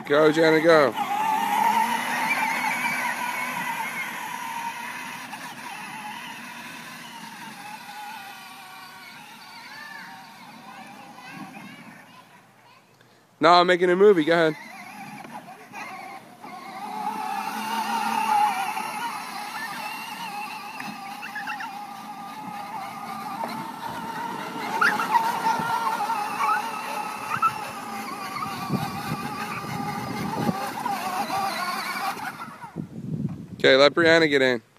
Go, Jenna, go. No, I'm making a movie. Go ahead. Okay, let Brianna get in.